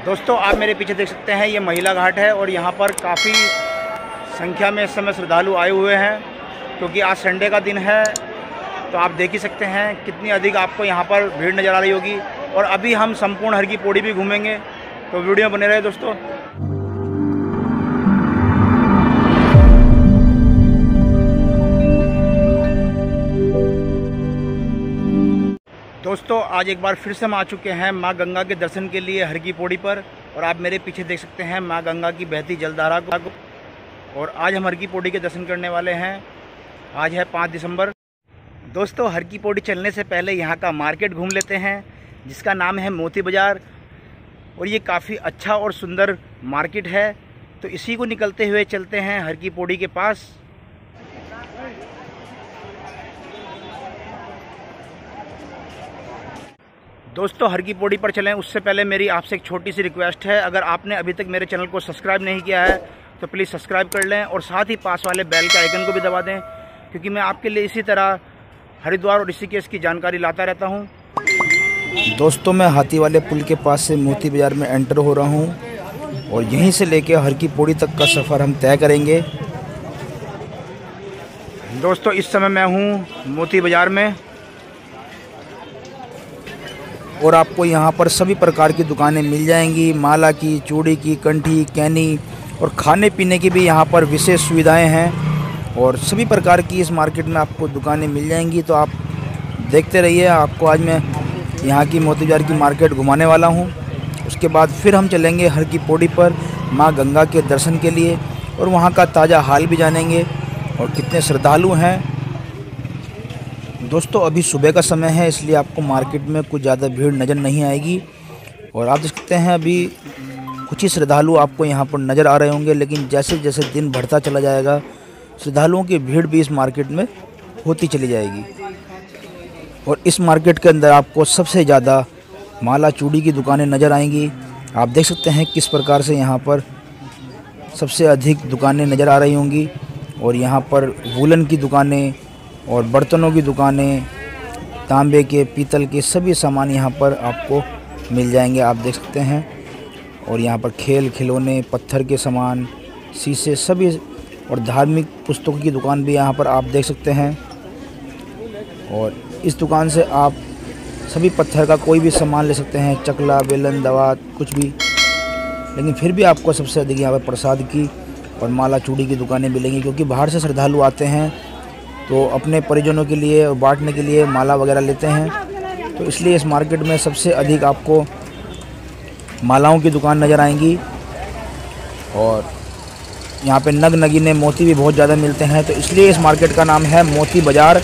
दोस्तों आप मेरे पीछे देख सकते हैं ये महिला घाट है और यहाँ पर काफ़ी संख्या में इस समय श्रद्धालु आए हुए हैं क्योंकि आज संडे का दिन है। तो आप देख ही सकते हैं कितनी अधिक आपको यहाँ पर भीड़ नज़र आ रही होगी। और अभी हम संपूर्ण हर की पौड़ी भी घूमेंगे, तो वीडियो बने रहे दोस्तों। दोस्तों आज एक बार फिर से हम आ चुके हैं माँ गंगा के दर्शन के लिए हर की पौड़ी पर। और आप मेरे पीछे देख सकते हैं माँ गंगा की बहती जलधारा को। और आज हम हर की पौड़ी के दर्शन करने वाले हैं। आज है 5 दिसंबर। दोस्तों हर की पौड़ी चलने से पहले यहाँ का मार्केट घूम लेते हैं जिसका नाम है मोती बाज़ार। और ये काफ़ी अच्छा और सुंदर मार्केट है, तो इसी को निकलते हुए चलते हैं हर की पौड़ी के पास। दोस्तों हर की पौड़ी पर चलें उससे पहले मेरी आपसे एक छोटी सी रिक्वेस्ट है, अगर आपने अभी तक मेरे चैनल को सब्सक्राइब नहीं किया है तो प्लीज़ सब्सक्राइब कर लें और साथ ही पास वाले बेल के आइकन को भी दबा दें, क्योंकि मैं आपके लिए इसी तरह हरिद्वार और ऋषिकेश की जानकारी लाता रहता हूं। दोस्तों मैं हाथी वाले पुल के पास से मोती बाज़ार में एंटर हो रहा हूं और यहीं से लेकर हर की पौड़ी तक का सफ़र हम तय करेंगे। दोस्तों इस समय मैं हूं मोती बाज़ार में और आपको यहाँ पर सभी प्रकार की दुकानें मिल जाएंगी। माला की, चूड़ी की, कंठी, कैनी और खाने पीने की भी यहाँ पर विशेष सुविधाएं हैं। और सभी प्रकार की इस मार्केट में आपको दुकानें मिल जाएंगी, तो आप देखते रहिए। आपको आज मैं यहाँ की मोती बाज़ार की मार्केट घुमाने वाला हूँ। उसके बाद फिर हम चलेंगे हर की पौड़ी पर माँ गंगा के दर्शन के लिए और वहाँ का ताज़ा हाल भी जानेंगे और कितने श्रद्धालु हैं। दोस्तों अभी सुबह का समय है, इसलिए आपको मार्केट में कुछ ज़्यादा भीड़ नज़र नहीं आएगी। और आप देख सकते हैं अभी कुछ ही श्रद्धालु आपको यहाँ पर नज़र आ रहे होंगे, लेकिन जैसे जैसे दिन बढ़ता चला जाएगा श्रद्धालुओं की भीड़ भी इस मार्केट में होती चली जाएगी। और इस मार्केट के अंदर आपको सबसे ज़्यादा माला चूड़ी की दुकानें नज़र आएंगी। आप देख सकते हैं किस प्रकार से यहाँ पर सबसे अधिक दुकानें नज़र आ रही होंगी। और यहाँ पर वूलन की दुकानें और बर्तनों की दुकानें, तांबे के, पीतल के सभी सामान यहाँ पर आपको मिल जाएंगे, आप देख सकते हैं। और यहाँ पर खेल खिलौने, पत्थर के सामान, शीशे सभी और धार्मिक पुस्तकों की दुकान भी यहाँ पर आप देख सकते हैं। और इस दुकान से आप सभी पत्थर का कोई भी सामान ले सकते हैं, चकला, बेलन, दवात, कुछ भी। लेकिन फिर भी आपको सबसे अधिक यहाँ पर प्रसाद की और माला चूड़ी की दुकानें मिलेंगी, क्योंकि बाहर से श्रद्धालु आते हैं तो अपने परिजनों के लिए बांटने के लिए माला वगैरह लेते हैं। तो इसलिए इस मार्केट में सबसे अधिक आपको मालाओं की दुकान नज़र आएंगी। और यहाँ पे नग नगीने मोती भी बहुत ज़्यादा मिलते हैं, तो इसलिए इस मार्केट का नाम है मोती बाज़ार।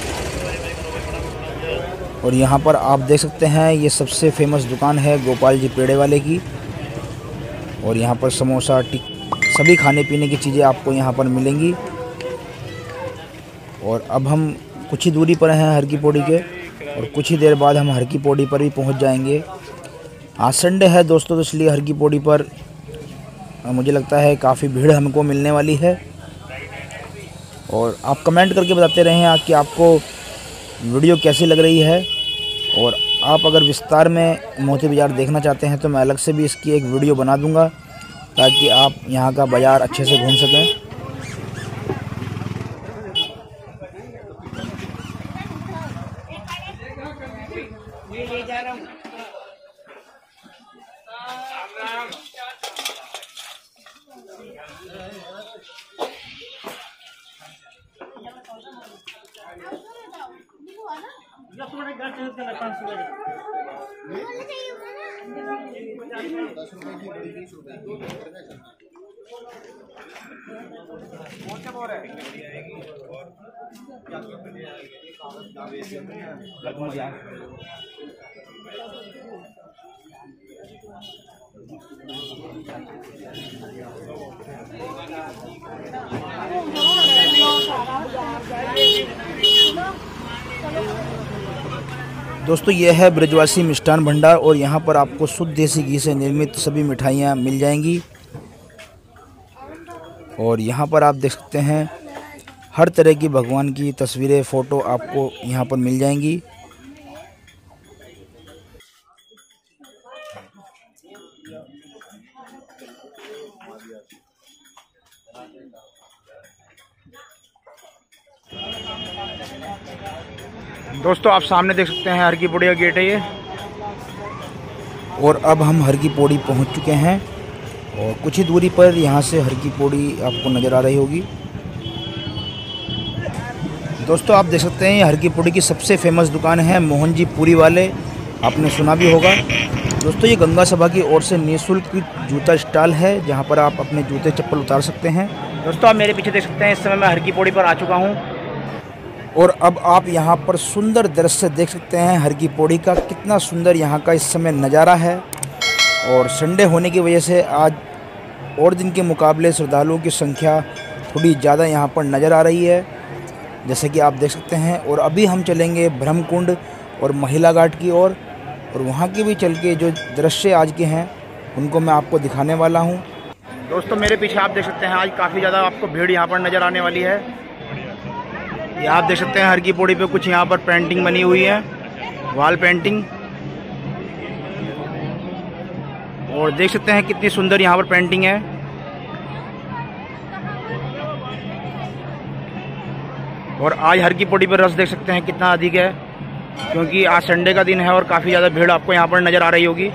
और यहाँ पर आप देख सकते हैं ये सबसे फेमस दुकान है गोपाल जी पेड़े वाले की। और यहाँ पर समोसा, सभी खाने पीने की चीज़ें आपको यहाँ पर मिलेंगी। और अब हम कुछ ही दूरी पर हैं हर की पौड़ी के, और कुछ ही देर बाद हम हर की पौड़ी पर भी पहुंच जाएंगे। आज संडे है दोस्तों, तो इसलिए हर की पौड़ी पर मुझे लगता है काफ़ी भीड़ हमको मिलने वाली है। और आप कमेंट करके बताते रहें कि आपको वीडियो कैसी लग रही है। और आप अगर विस्तार में मोती बाज़ार देखना चाहते हैं तो मैं अलग से भी इसकी एक वीडियो बना दूंगा, ताकि आप यहाँ का बाज़ार अच्छे से घूम सकें। दोस्तों ये है ब्रजवासी मिष्ठान भंडार और यहाँ पर आपको शुद्ध देसी घी से निर्मित सभी मिठाइयाँ मिल जाएंगी। और यहाँ पर आप देख सकते हैं हर तरह की भगवान की तस्वीरें, फ़ोटो आपको यहाँ पर मिल जाएंगी। दोस्तों आप सामने देख सकते हैं हर की पौड़ी का गेट है ये। और अब हम हर की पौड़ी पहुंच चुके हैं और कुछ ही दूरी पर यहाँ से हर की पौड़ी आपको नज़र आ रही होगी। दोस्तों आप देख सकते हैं ये हर की पौड़ी की सबसे फेमस दुकान है मोहन जी पूरी वाले, आपने सुना भी होगा। दोस्तों ये गंगा सभा की ओर से निःशुल्क जूता स्टॉल है जहाँ पर आप अपने जूते चप्पल उतार सकते हैं। दोस्तों आप मेरे पीछे देख सकते हैं इस समय मैं हर की पौड़ी पर आ चुका हूँ और अब आप यहाँ पर सुंदर दृश्य देख सकते हैं हर की पौड़ी का। कितना सुंदर यहाँ का इस समय नज़ारा है। और संडे होने की वजह से आज और दिन के मुकाबले श्रद्धालुओं की संख्या थोड़ी ज़्यादा यहाँ पर नज़र आ रही है, जैसे कि आप देख सकते हैं। और अभी हम चलेंगे ब्रह्मकुंड और महिला घाट की ओर और वहाँ के भी चल के जो दृश्य आज के हैं उनको मैं आपको दिखाने वाला हूँ। दोस्तों मेरे पीछे आप देख सकते हैं आज काफ़ी ज़्यादा आपको भीड़ यहाँ पर नज़र आने वाली है। ये आप देख सकते हैं हर की पौड़ी पे कुछ यहाँ पर पेंटिंग बनी हुई है, वॉल पेंटिंग। और देख सकते हैं कितनी सुंदर यहाँ पर पेंटिंग है। और आज हर की पौड़ी पर रश देख सकते हैं कितना अधिक है, क्योंकि आज संडे का दिन है और काफ़ी ज़्यादा भीड़ आपको यहाँ पर नज़र आ रही होगी।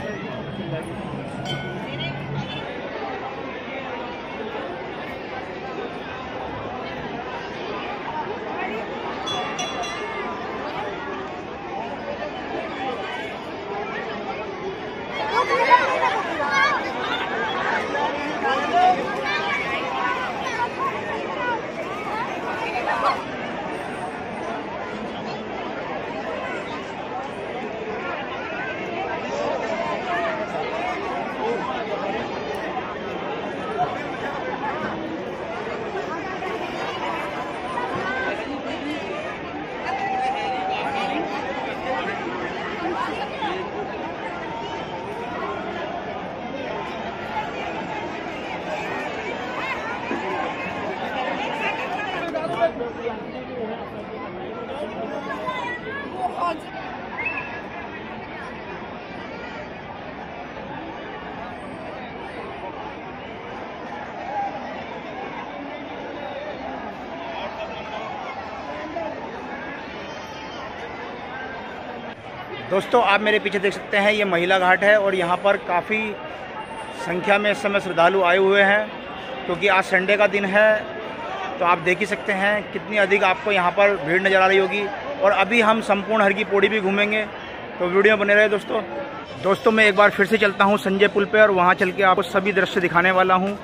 दोस्तों आप मेरे पीछे देख सकते हैं ये महिला घाट है और यहाँ पर काफ़ी संख्या में इस समय श्रद्धालु आए हुए हैं, क्योंकि आज संडे का दिन है। तो आप देख ही सकते हैं कितनी अधिक आपको यहाँ पर भीड़ नज़र आ रही होगी। और अभी हम संपूर्ण हर की पौड़ी भी घूमेंगे, तो वीडियो बने रहे दोस्तों मैं एक बार फिर से चलता हूँ संजय पुल पे और वहाँ चल के आपको सभी दृश्य दिखाने वाला हूँ।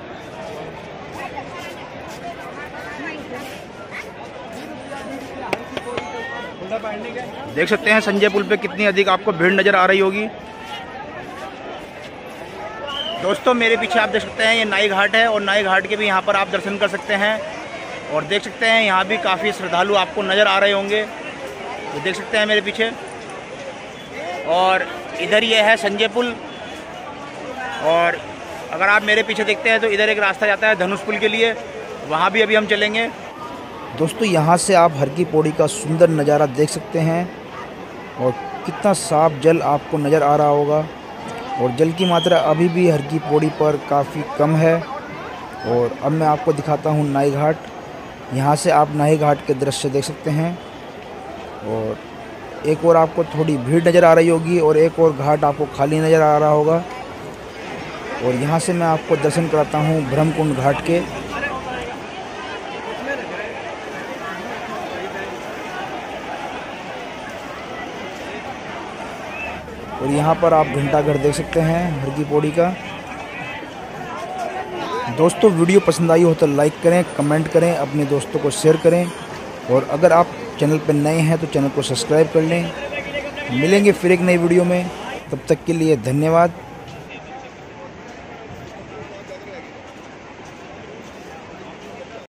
देख सकते हैं संजय पुल पे कितनी अधिक आपको भीड़ नज़र आ रही होगी। दोस्तों मेरे पीछे आप देख सकते हैं ये नाई घाट है और नाई घाट के भी यहाँ पर आप दर्शन कर सकते हैं। और देख सकते हैं यहाँ भी काफ़ी श्रद्धालु आपको नज़र आ रहे होंगे, तो देख सकते हैं मेरे पीछे। और इधर ये है संजय पुल। और अगर आप मेरे पीछे देखते हैं तो इधर एक रास्ता जाता है धनुष पुल के लिए, वहाँ भी अभी हम चलेंगे। दोस्तों यहाँ से आप हर की पौड़ी का सुंदर नज़ारा देख सकते हैं और कितना साफ जल आपको नज़र आ रहा होगा। और जल की मात्रा अभी भी हर की पौड़ी पर काफ़ी कम है। और अब मैं आपको दिखाता हूँ नाई घाट। यहाँ से आप नाई घाट के दृश्य देख सकते हैं। और एक और आपको थोड़ी भीड़ नज़र आ रही होगी और एक और घाट आपको खाली नज़र आ रहा होगा। और यहाँ से मैं आपको दर्शन कराता हूँ ब्रह्मकुंड घाट के। और यहाँ पर आप घंटाघर देख सकते हैं हर की पौड़ी का। दोस्तों वीडियो पसंद आई हो तो लाइक करें, कमेंट करें, अपने दोस्तों को शेयर करें। और अगर आप चैनल पर नए हैं तो चैनल को सब्सक्राइब कर लें। मिलेंगे फिर एक नई वीडियो में, तब तक के लिए धन्यवाद।